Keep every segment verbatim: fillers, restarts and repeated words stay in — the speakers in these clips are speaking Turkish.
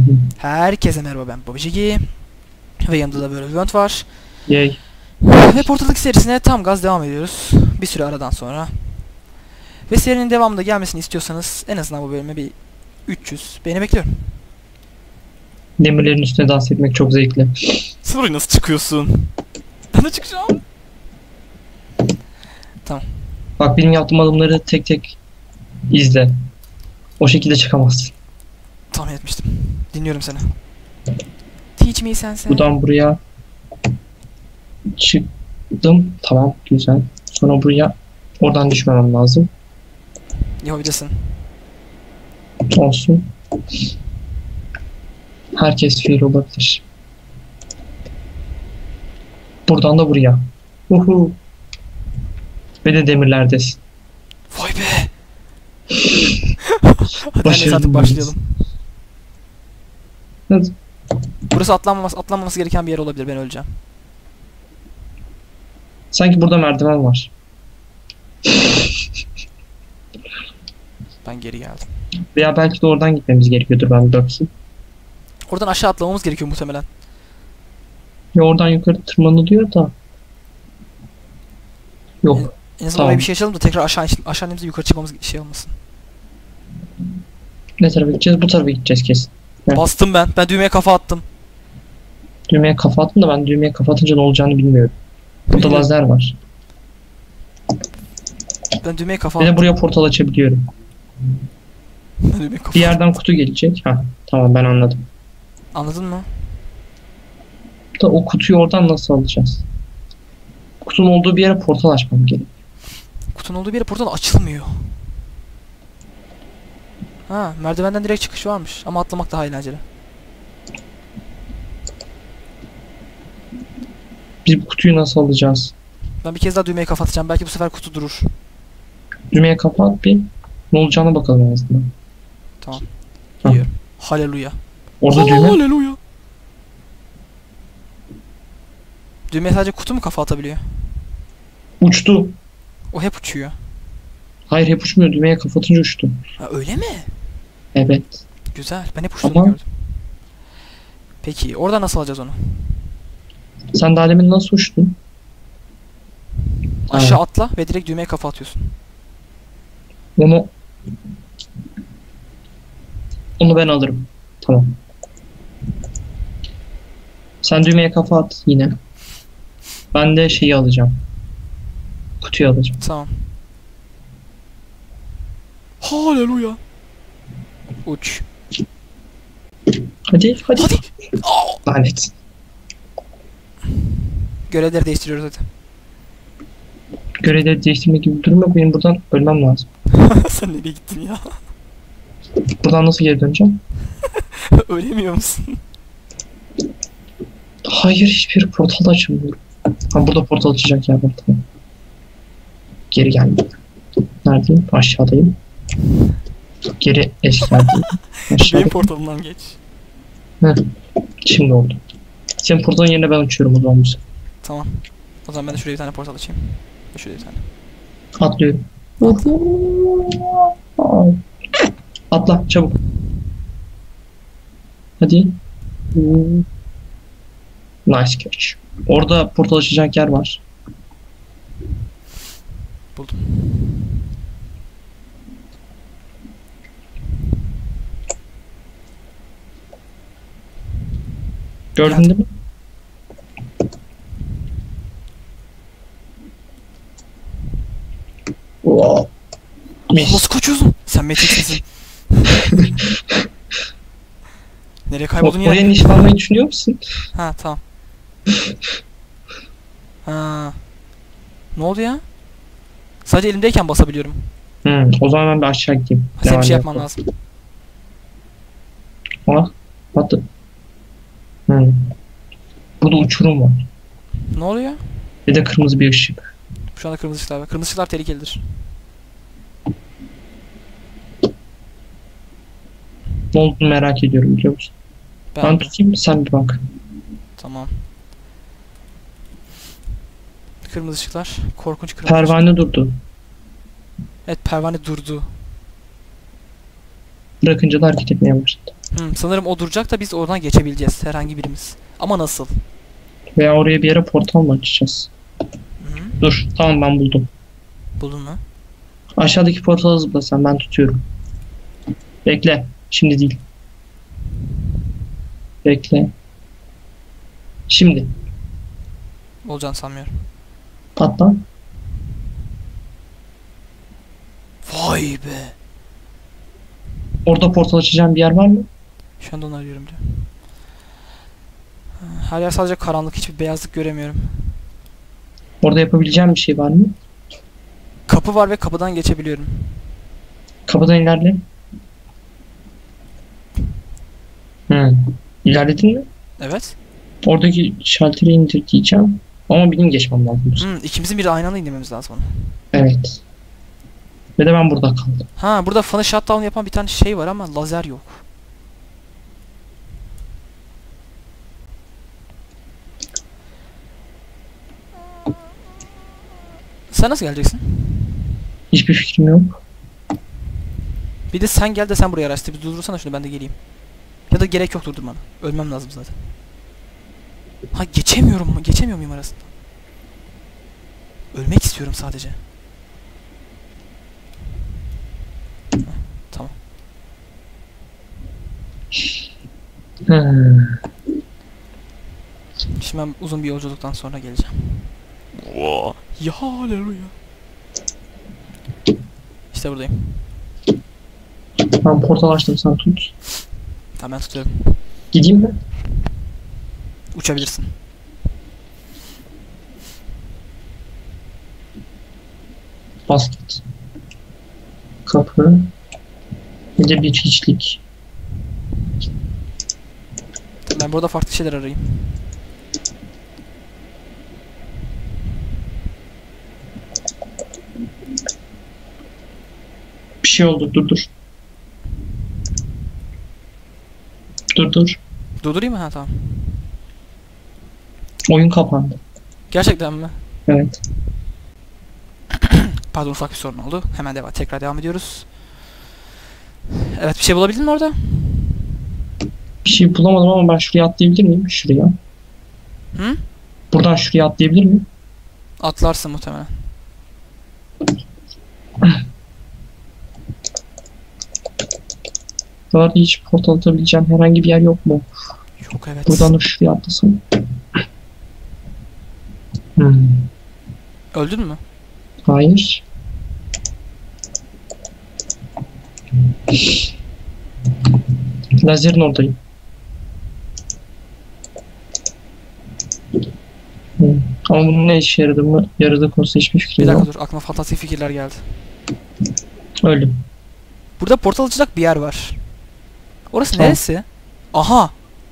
Herkese merhaba, ben Babacıgi ve yanımda da böyle bir event var. Yay. Ve Portal iki serisine tam gaz devam ediyoruz bir süre aradan sonra. Ve serinin devamında gelmesini istiyorsanız en azından bu bölüme bir üç yüz beğeni bekliyorum. Demirlerin üstüne dans etmek çok zevkli. Sen oraya nasıl çıkıyorsun? Ben de çıkacağım. Tamam. Bak, benim yaptığım adımları tek tek izle. O şekilde çıkamazsın. Tahmin etmiştim. Dinliyorum seni. Teach me sense. Buradan buraya çıktım. Tamam, güzel. Sonra buraya, oradan düşmemem lazım. Yapabilirsin. Olsun. Herkes fail olabilir. Buradan da buraya. Uhu. Ve de demirlerdesin. Vay be. Hadi neyse artık başlayalım. Hadi. Burası atlanmaması, atlanmaması gereken bir yer olabilir, ben öleceğim. Sanki burada merdiven var. Ben geri geldim. Veya belki de oradan gitmemiz gerekiyordur, ben bir bakayım. Oradan aşağı atlamamız gerekiyor muhtemelen. Ya oradan yukarı tırmanılıyor da. Yok. En azından Tamam. oraya bir şey açalım da tekrar aşağı aşağı indiğimizde yukarı çıkmamız şey olmasın. Ne tarafa gideceğiz? Bu tarafa gideceğiz kesin. Evet. Bastım ben. Ben düğmeye kafa attım. Düğmeye kafa attım da ben düğmeye kafa atınca ne olacağını bilmiyorum. Burada Bilmiyorum. lazer var. Ben düğmeye kafa Bir de attım. buraya portal açabiliyorum. Ben düğmeye kafa Bir yerden kutu gelecek. Ha, tamam, ben anladım. Anladın mı? Da o kutuyu oradan nasıl alacağız? Kutunun olduğu bir yere portal açmam gerek. Kutunun olduğu bir yere portal açılmıyor. Ha, merdivenden direkt çıkış varmış ama atlamak daha eğlenceli. Biz bu kutuyu nasıl alacağız? Ben bir kez daha düğmeye kafa atacağım. Belki bu sefer kutu durur. Düğmeye kafa at, bir ne olacağına bakalım en azından. Tamam. Geliyorum. Haleluya. Orada düğme. Haleluya. Düğmeye sadece kutu mu kafa atabiliyor? Uçtu. O hep uçuyor. Hayır, hep uçmuyor. Düğmeye kafa atınca uçtu. Ha, öyle mi? Evet. Güzel. Ben hep uçtuğunu Ama- gördüm. Peki orada nasıl alacağız onu? Sen daha demin nasıl uçtun? Aşağı Ha. atla ve direkt düğmeye kafa atıyorsun. Onu Onu ben alırım. Tamam. Sen düğmeye kafa at yine. Ben de şeyi alacağım. Kutuyu alacağım. Tamam. Haleluya. Uç. Hadi hadi. Hadi. Aa! Lanet. Görevleri değiştiriyoruz hadi. Görevleri değiştirme gibi bir durum yok. Benim buradan ölmem lazım. Sen nereye gittin ya? Buradan nasıl geri döneceğim? Ölemiyor musun? Hayır, hiçbir portal açılmıyor. Ha, burada portal açacak yer var, tamam. Geri geldim. Neredeyim? Aşağıdayım. Geri eski yerdeyim. Benim Aşağıdayım. portalımdan geç. Heh. Şimdi oldu. Senin portalın yerine ben uçuyorum o zaman bu sefer. Tamam. O zaman ben de şuraya bir tane portal açayım. Ve şuraya bir tane. Atlıyorum. Atla çabuk. Hadi. Nice catch. Orada portal açacak yer var. Buldum. Gördün Geldim. değil mi? Wow. Mis. Nasıl kaçıyorsun? Sen Matrix misin? Nereye kayboldun Oraya yine? nişan almayı düşünüyor musun? Ha tamam. Ha. Ne oldu ya? Sadece elimdeyken basabiliyorum. Hmm, o zaman ben bir aşağı gideyim. Ha, senin bir şey Devam yapman yapalım. lazım. Ah, attı. Hmm. Burada uçurum var. Ne oluyor? Bir de kırmızı bir ışık. Şu anda kırmızı ışıklar var. Kırmızı ışıklar tehlikelidir. Ne olduğunu merak ediyorum, biliyor musun? Ben, Ben de. tutayım, sen bir bak. Tamam. Kırmızı ışıklar. Korkunç kırmızı ışıklar. Pervane durdu. Evet, pervane durdu. Bırakınca da hareket etmeye başladı. Hmm, sanırım o duracak da biz oradan geçebileceğiz herhangi birimiz. Ama nasıl? Veya oraya bir yere portal mı açacağız? Hı-hı. Dur, tamam ben buldum. Buldun mu? Aşağıdaki portala zıpla sen, ben tutuyorum. Bekle, şimdi değil. Bekle. Şimdi. Olacağını sanmıyorum. Atla. Vay be. Orada portal açacağım bir yer var mı? Şu anda onu arıyorum diyor. Her yer sadece karanlık, hiçbir beyazlık göremiyorum. Orada yapabileceğim bir şey var mı? Kapı var ve kapıdan geçebiliyorum. Kapıdan ilerle. Hmm. İlerledin mi? Evet. Oradaki şalteri indir diyeceğim. Ama benim geçmem lazım. Hmm, ikimizin bir de aynı anda indirmemiz lazım onu. Evet. Ve de ben burada kaldım. Ha, burada fanı shutdown yapan bir tane şey var ama lazer yok. Sen nasıl geleceksin? Hiçbir fikrim yok. Bir de sen gel de sen buraya araştır. Bir durdursana şunu, ben de geleyim. Ya da gerek yok durdurmana. Ölmem lazım zaten. Ha, geçemiyorum mu? Geçemiyor muyum arasında? Ölmek istiyorum sadece. Heh, tamam. Hmm. Şimdi ben uzun bir yolculuktan sonra geleceğim. Ya haleluya. İşte buradayım. Ben portal açtım, sen tut. Tamam, ben tutuyorum. Gideyim mi? Uçabilirsin. Basket. Kapı. Bir de bir hiçlik. Ben burada farklı şeyler arayayım. Bir şey oldu, dur dur. Dur dur. Durdurayım mı? Ha, tamam. Oyun kapandı. Gerçekten mi? Evet. Pardon, ufak bir sorun oldu. Hemen devam, tekrar devam ediyoruz. Evet, bir şey bulabildin mi orada? Bir şey bulamadım ama ben şuraya atlayabilir miyim? Şuraya. Hı? Buradan şuraya atlayabilir miyim? Atlarsın muhtemelen. Buralarda hiç portal atabileceğim herhangi bir yer yok mu? Yok, evet. Buradan da şuraya atlasam. Hmm. Öldün mü? Hayır. Lazerin oradayım. Hmm. Ama bunun ne işe yaradı mı? Yaradığı konusunda hiçbir Bir fikrim dakika yok. dur, aklıma fantastik fikirler geldi. Öldüm. Burada portal açacak bir yer var. Orası Tamam. neresi? Aha!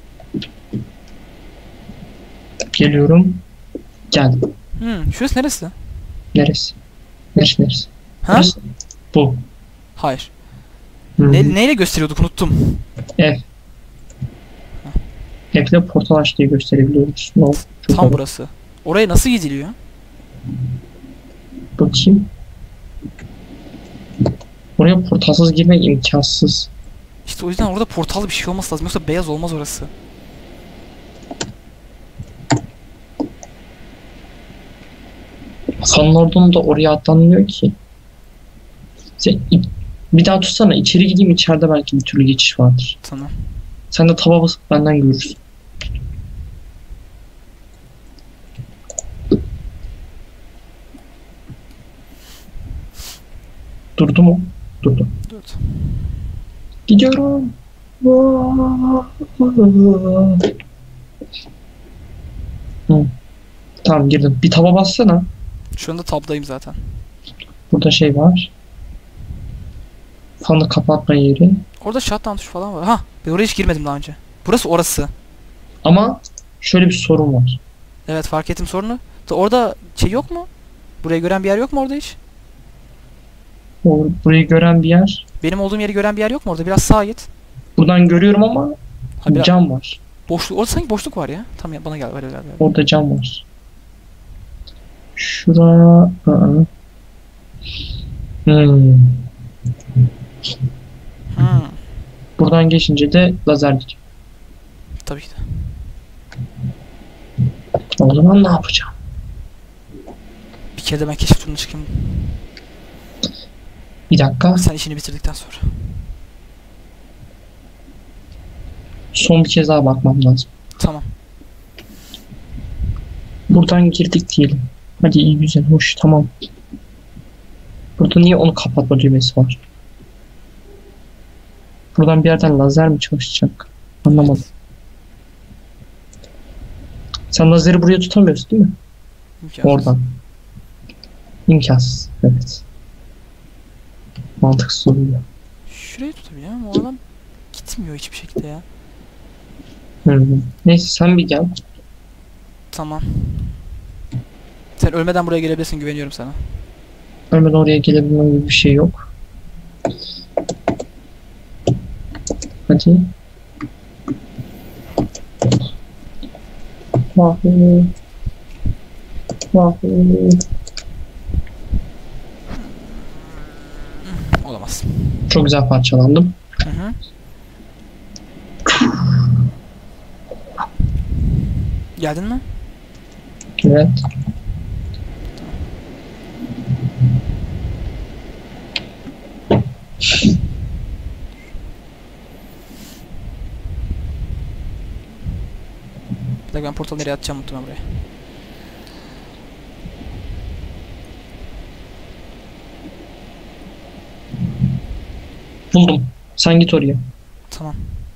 Geliyorum. Gel. Hmm, şurası neresi? Neresi? Neresi neresi? Ha? Burası. Bu. Hayır. Hmm. Ne, neyle gösteriyorduk, unuttum. Ev. Evde portal aç diye gösterebiliyoruz. No. Çok Tam havalı. burası. Oraya nasıl gidiliyor? Bakayım. Oraya portalsız girmek imkansız. İşte o yüzden orada portallı bir şey olması lazım. Yoksa beyaz olmaz orası. Fanın oradan da oraya atlanmıyor ki. Sen, i- bir daha tutsana, içeri gideyim, içeride belki bir türlü geçiş vardır. Tamam. Sen de tava basıp benden görürsün. Durdu mu? Durdu. Dur. Gidiyorum. Hı. Tamam, girdim. Bir tava bassana. Şu anda tabdayım zaten. Burada şey var. Fanı kapatma yeri. Orada shutdown tuşu falan var. Ha, ben oraya hiç girmedim daha önce. Burası orası. Ama şöyle bir sorun var. Evet, fark ettim sorunu. Da orada şey yok mu? Burayı gören bir yer yok mu orada hiç? O, burayı gören bir yer. Benim olduğum yeri gören bir yer yok mu orada? Biraz sağa git. Buradan görüyorum ama Ha, biraz cam var. boşluk. Orada sanki boşluk var ya. Tamam ya, bana gel. Gel, gel, gel. Orada cam var. Şura... Aa. Hmm. Hmm. Buradan geçince de lazer gidiyor. Tabii ki de. O zaman ne yapacağım? Bir kere de ben keşif turuna çıkayım. Bir dakika. Sen işini bitirdikten sonra. Son bir kez daha bakmam lazım. Tamam. Buradan girdik diyelim. Hadi iyi güzel hoş tamam. Burada niye onu kapatma düğmesi var? Buradan bir yerden lazer mi çalışacak? Anlamadım. Sen lazeri buraya tutamıyorsun değil mi? İmkansız. Oradan. İmkansız. Evet. Mantıksız oluyor. Şurayı tutabiliyor ama o adam gitmiyor hiçbir şekilde ya. Hı hı. Neyse sen bir gel. Tamam. Sen ölmeden buraya gelebilirsin, güveniyorum sana. Ölmeden oraya gelebilmem gibi bir şey yok. Hadi. Vahı. Vahı. Olamaz. Çok güzel parçalandım. Hı hı. Geldin mi? Evet. Bir dakika, ben portalı nereye atacağım muhtemelen buraya. Buldum. Sen git oraya. Tamam.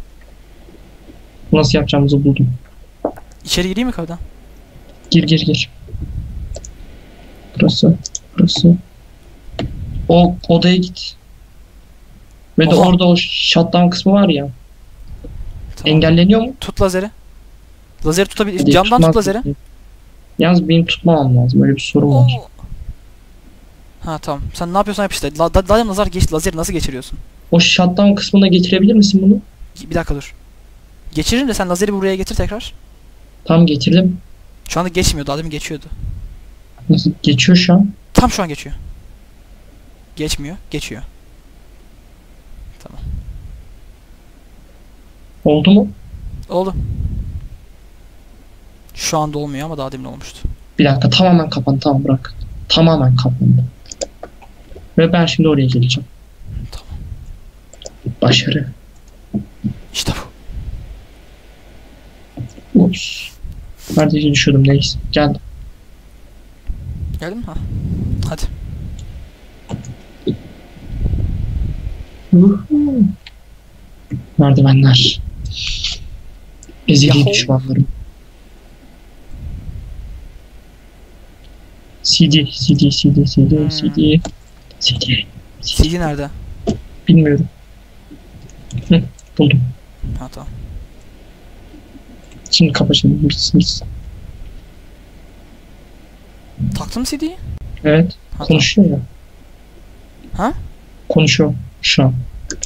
Nasıl yapacağımızı buldum. İçeri gireyim mi kapıdan? Gir gir gir. Burası. Burası. O odaya git. Ve de Oha. orada o shutdown kısmı var ya. Tamam. Engelleniyor mu? Tut lazeri. Lazeri tutabilir. Hadi, Camdan tutmaz tut lazeri. mısın? Yalnız benim tutmamam lazım. Öyle bir sorun var. Oo. Ha tamam. Sen ne yapıyorsan yap işte. La, da, da, nazar geç, lazeri nasıl geçiriyorsun? O shutdown kısmına getirebilir misin bunu? Bir dakika dur. Geçirin de sen lazeri buraya getir tekrar. Tam getirdim. Şu anda geçmiyor. Daha demin geçiyordu. Nasıl geçiyor şu an? Tam şu an geçiyor. Geçmiyor. Geçiyor. Tamam. Oldu mu? Oldu. Şu anda olmuyor ama daha demin olmuştu. Bir dakika tamamen kapandı. Tamam bırak. Tamamen kapandı. Ve ben şimdi oraya geleceğim. Tamam. Başarı. İşte bu. Ups. Neredeyse düşüyordum neyse. Geldim. Geldin mi? Ha. Hadi. Uhu. Merdivenler. Ezeli Yahoo. düşmanlarım. C D, C D, C D, C D, Hmm. C D, C D. C D nerede? Bilmiyorum. Hı, buldum. Ha tamam. Şimdi kapa şimdi. Bitsin bitsin. Taktın mı C D'yi? Evet. Ha, tamam. Konuşuyor ya. Ha? Konuşuyor şu an.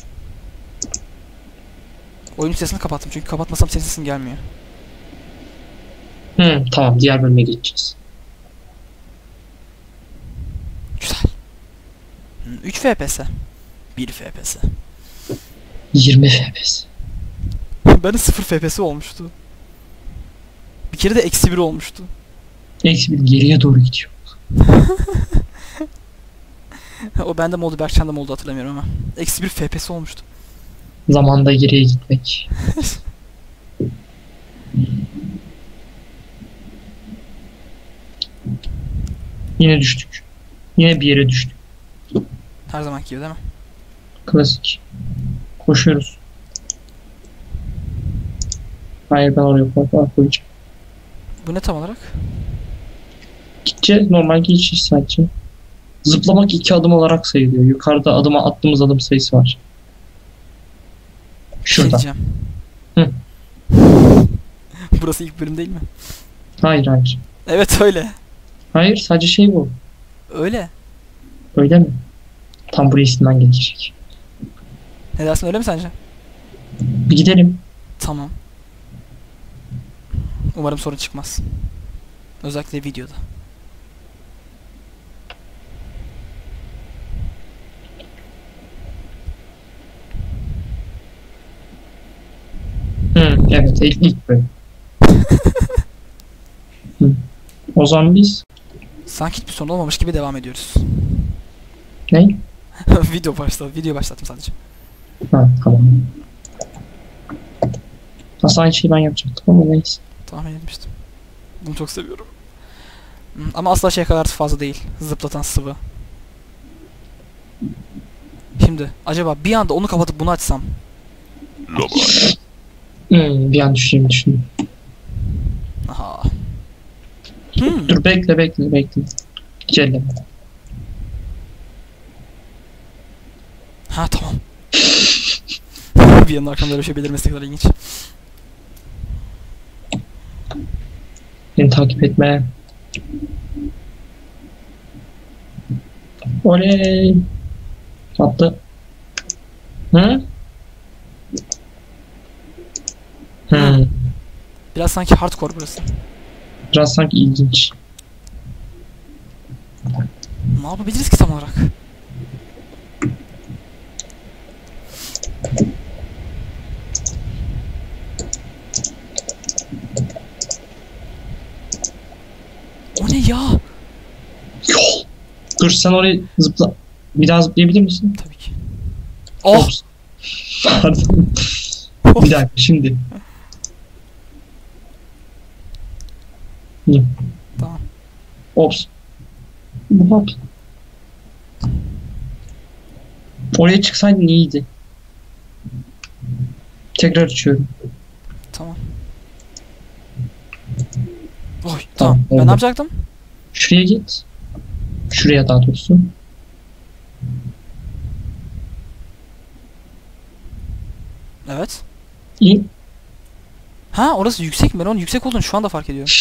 Oyun sesini kapattım çünkü kapatmasam senin sesin gelmiyor. Hı, tamam diğer bölüme geçeceğiz. Güzel. Hmm, üç F P S. bir F P S. yirmi F P S. Ben de sıfır F P S olmuştu. Bir kere de eksi bir olmuştu. Eksi bir geriye doğru gidiyor. O bende mi oldu, Berkcan'da mı oldu hatırlamıyorum ama. Eksi bir F P S olmuştu. Zamanda geriye gitmek. Yine düştük. Yine bir yere düştük. Her zamanki gibi değil mi? Klasik. Koşuyoruz. Hayır ben oraya koy- koyacağım. Bu ne tam olarak? Gideceğiz. Normal geçiş sadece. Zıplamak iki adım olarak sayılıyor. Yukarıda adıma attığımız adım sayısı var. Bir şey Şurada. diyeceğim. Hı. Burası ilk bölüm değil mi? Hayır hayır. Evet öyle. Hayır sadece şey bu. Öyle. Öyle mi? Tam buraya üstünden geçecek. Ne dersin, öyle mi sence? Bir gidelim. Tamam. Umarım sorun çıkmaz. Özellikle videoda. Evet, ilk, ilk bölüm. Hı. O zaman biz Sanki hiçbir sorun olmamış gibi devam ediyoruz. ne? Video başladı. Video başlattım sadece. Ha, tamam. Aslında aynı şeyi ben yapacaktım ama neyse. Tahmin etmiştim. Bunu çok seviyorum. Hmm, Ama asla şey kadar fazla değil. Zıplatan sıvı. Şimdi acaba bir anda onu kapatıp bunu açsam. Hmm, bir an düşüneyim düşüneyim. Aha. Hmm. Dur bekle bekle bekle. Celleme. Ha tamam. Bir yandan arkamda böyle bir şey belirmesi ne kadar ilginç. Beni takip etme. Oley. Attı. Hı? Hmm. Biraz sanki hardcore burası. Biraz sanki ilginç. Ne yapabiliriz ki tam olarak? O ne ya? Yol. Dur sen oraya zıpla. Bir daha zıplayabilir misin? Tabii ki. Oh! Ops. Pardon. Bir dakika şimdi. Hı. Tamam. Ops. Hop. Oraya çıksaydın iyiydi. Tekrar açıyorum. Tamam. Oy, tamam. Tamam, Ben oldu. ne yapacaktım? Şuraya git. Şuraya daha doğrusu. Evet. İn. Ha orası yüksek mi? Ben onun yüksek olduğunu şu anda fark ediyorum.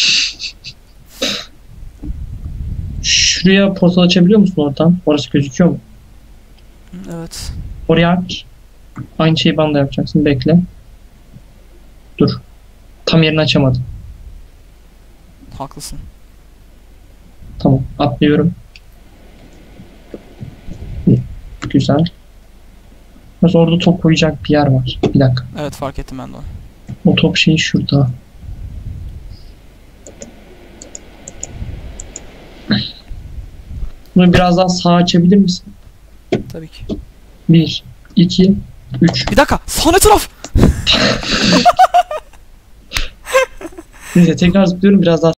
Şuraya portal açabiliyor musun oradan? Orası gözüküyor mu? Hı, Evet. Oraya aç. Aynı şeyi bana da yapacaksın. Bekle. Dur. Tam yerini açamadım. Haklısın. Tamam. Atlıyorum. Güzel. Mesela orada top koyacak bir yer var. Bir dakika. Evet fark ettim ben de onu. O top şeyi şurada. Bunu biraz daha sağa açabilir misin? Tabii ki. Bir, iki, üç. Bir dakika. Sağ ne taraf? Neyse tekrar zıplıyorum biraz daha